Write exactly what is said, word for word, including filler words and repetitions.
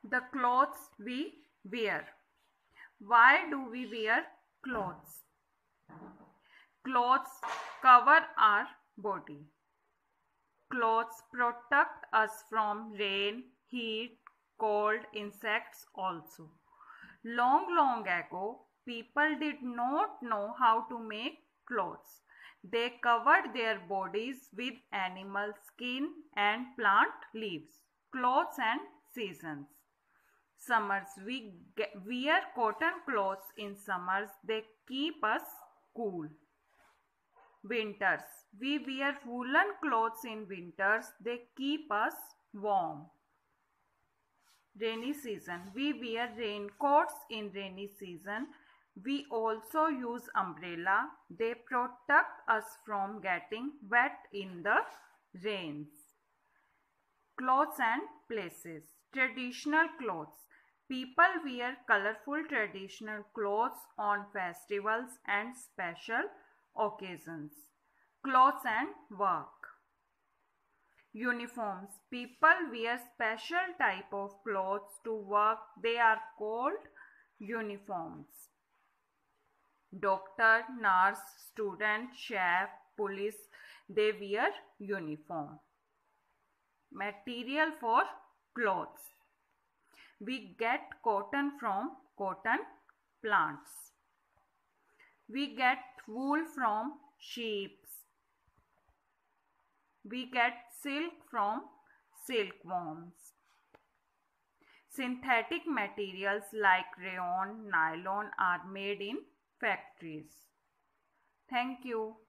The clothes we wear. Why do we wear clothes? Clothes cover our body. Clothes protect us from rain, heat, cold, insects also. Long, long ago, people did not know how to make clothes. They covered their bodies with animal skin and plant leaves. Clothes and seasons. Summers, we wear cotton clothes in summers. They keep us cool. Winters, we wear woolen clothes in winters. They keep us warm. Rainy season, we wear raincoats in rainy season. We also use umbrella. They protect us from getting wet in the rains. Clothes and places. Traditional clothes. People wear colorful traditional clothes on festivals and special occasions. Clothes and work. Uniforms. People wear special type of clothes to work. They are called uniforms. Doctor, nurse, student, chef, police, they wear uniform. Material for clothes. We get cotton from cotton plants. We get wool from sheep. We get silk from silkworms. Synthetic materials like rayon, nylon are made in factories. Thank you.